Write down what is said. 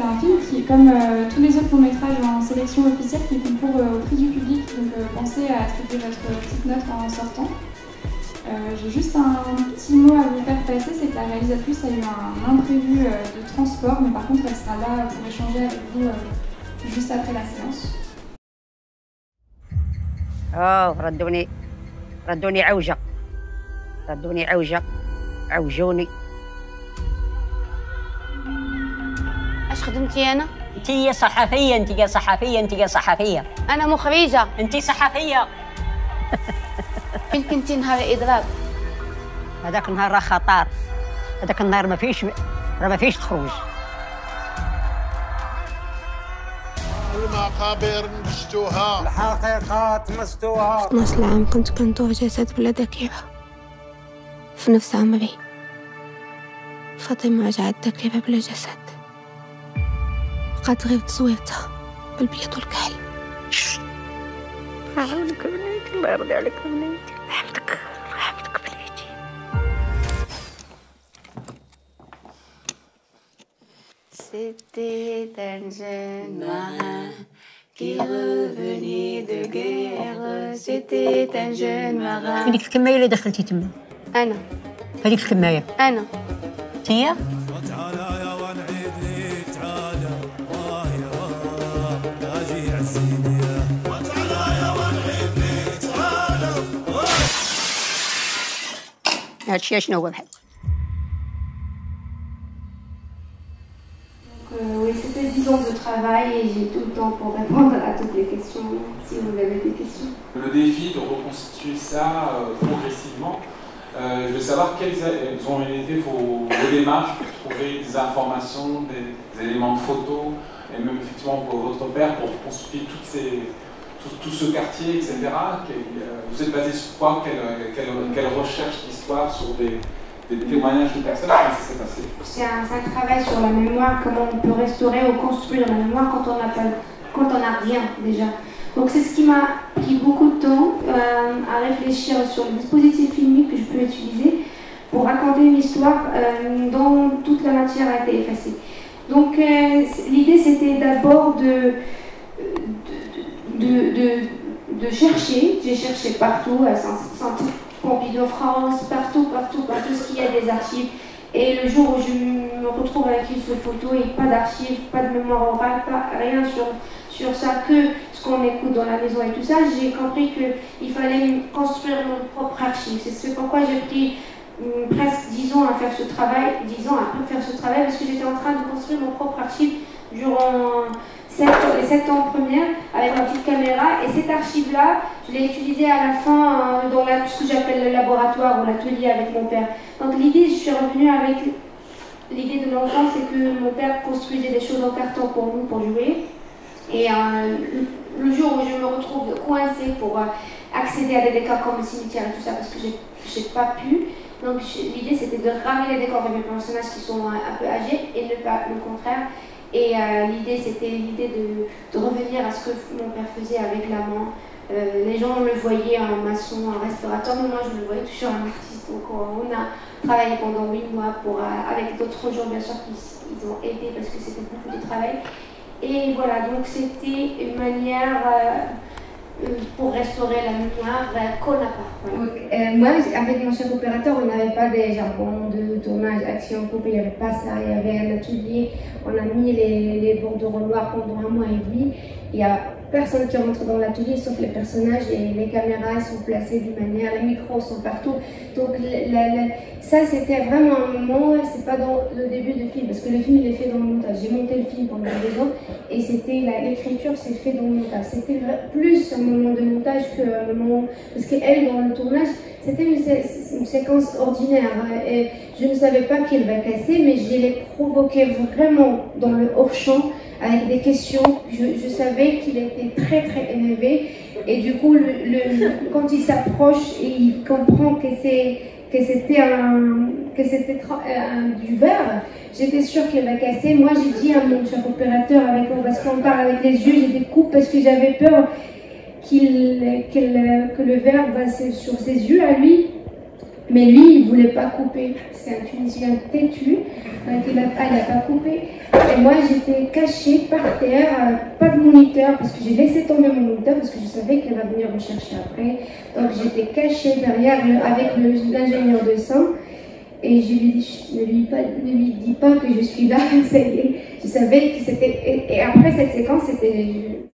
c'est un film qui, comme tous les autres courts-métrages en sélection officielle, qui concourt au prix du public, donc pensez à attribuer votre petite note en sortant. J'ai juste un petit mot à vous faire passer, c'est que la réalisatrice a eu un imprévu de transport, mais par contre elle sera là pour échanger avec vous juste après la séance. ردوني عوجة عوجوني. ايش خدمتي انا؟ انتي صحفية، انتي صحفية، انتي صحفية. انا مخرجة. انتي صحفية. فين كنتي نهار الاضراب؟ هذاك النهار راه خطر، هذاك النهار ما فيش خروج. المقابر مشتوها، الحقيقات مستوها. 12 عام كنت كنطوح جسد بلا ذاكرة في نفس عمري. فاطمة رجعت ذاكرة بلا جسد، بقات غير تصويرتها بالبيض والكحل. الله يعاونك بنيتي، الله يرضي عليك بنيتي، رحمتك بنيتي. C'était un jeune marin qui revenait de guerre. C'était un jeune marin. هذيك الكماية اللي دخلتي تما؟ أنا. هذيك الكماية؟ أنا. هي؟ هادشي شنو هو بحال؟ Oui, c'était 10 ans de travail et j'ai tout le temps pour répondre à toutes les questions, si vous avez des questions. Le défi de reconstituer ça progressivement, je veux savoir quelles ont été vos démarches pour trouver des informations, des éléments de photo, et même effectivement pour votre père, pour construire tout ce quartier, etc. Vous êtes basé sur quoi? Quelle recherche d'histoire sur des témoignages de personnes? Comment ça s'est passé? C'est un travail sur la mémoire, comment on peut restaurer ou construire la mémoire quand on n'a rien déjà. Donc c'est ce qui m'a pris beaucoup de temps à réfléchir sur le dispositif filmique que je peux utiliser pour raconter une histoire dont toute la matière a été effacée. Donc l'idée c'était d'abord de chercher. J'ai cherché partout, à Centre Pompidou France, partout ce qu'il y a des archives. Et le jour où je me retrouve avec une seule photo et pas d'archives, pas de mémoire orale, rien sur ça, que ce qu'on écoute dans la maison et tout ça, j'ai compris qu'il fallait construire mon propre archive. C'est pourquoi j'ai pris presque 10 ans à faire ce travail, 10 ans après faire ce travail, parce que j'étais en train de construire mon propre archive durant les 7 ans première avec ma petite caméra. Et cette archive-là, je l'ai utilisée à la fin dans ce que j'appelle le laboratoire ou l'atelier avec mon père. Donc l'idée, je suis revenue avec l'idée de l'enfant, c'est que mon père construisait des choses en carton pour nous, pour jouer. Et le jour où je me retrouve coincée pour accéder à des décors comme le cimetière et tout ça, parce que j'ai pas pu. Donc l'idée c'était de ramer les décors de mes personnages qui sont un peu âgés et ne pas le contraire. Et l'idée c'était de revenir à ce que mon père faisait avec la main. Les gens le voyaient un maçon, un restaurateur, mais moi je le voyais toujours un artiste. Donc on a travaillé pendant 8 mois avec d'autres gens bien sûr qui ils ont aidé parce que c'était beaucoup de travail. Et voilà, donc c'était une manière pour restaurer la mémoire qu'on n'a pas. Voilà. Moi, avec mon chef opérateur, on n'avait pas des jargons de tournage, action, coupe, il n'y avait pas ça. Il y avait un atelier, on a mis les bordereaux noirs pendant 1 mois et demi. Il n'y a personne qui rentre dans l'atelier sauf les personnages et les caméras sont placées d'une manière, les micros sont partout. Donc ça c'était vraiment un moment, c'est pas dans le début du film parce que le film il est fait dans le montage. J'ai monté le film pendant 2 ans et c'était l'écriture c'est fait dans le montage. C'était plus un moment de montage qu'un moment parce qu'elle dans le tournage c'était une séquence ordinaire et je ne savais pas qu'il va casser mais je l'ai provoqué vraiment dans le hors-champ avec des questions. Je savais qu'il était très très énervé et du coup quand il s'approche et il comprend que c'était du verre, j'étais sûre qu'il va casser. Moi j'ai dit à mon chef opérateur parce qu'on parle avec les yeux, j'ai des coupes parce que j'avais peur que le verre passe sur ses yeux à lui. Mais lui, il ne voulait pas couper. C'est un Tunisien têtu, il n'a pas coupé. Et moi, j'étais cachée par terre, pas de moniteur, parce que j'ai laissé tomber mon moniteur, parce que je savais qu'elle va venir me chercher après. Donc j'étais cachée derrière avec l'ingénieur de son. Et je lui ai dit, ne lui dis pas que je suis là, ça y est. Je savais que c'était... Et après cette séquence, c'était...